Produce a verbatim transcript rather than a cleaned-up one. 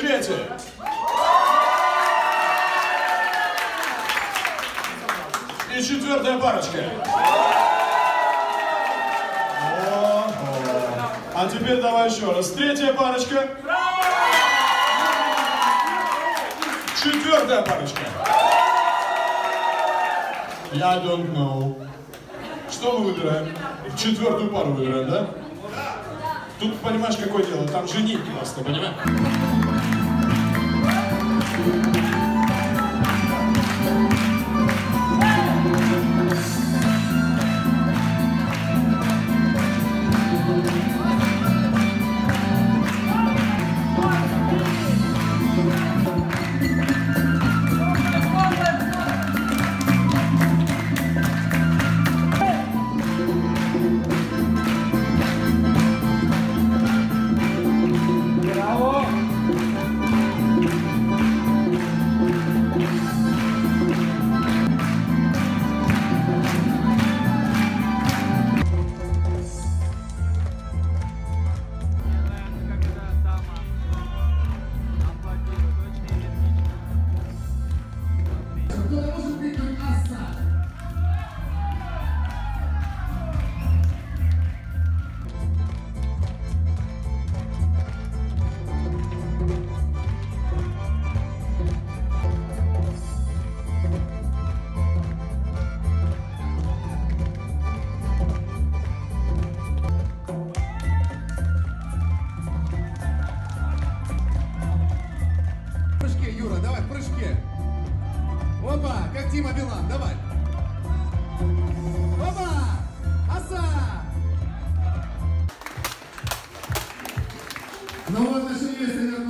дети. И четвертая парочка. О-о-о. А теперь давай еще раз. Третья парочка. Четвертая парочка. Я don't know. Что мы выбираем? Четвертую пару выбираем, да? Тут понимаешь, какое дело? Там жених просто, понимаешь? Юра, давай в прыжке. Опа, как Дима Билан, давай. Опа, оса. Ну вот наши невесты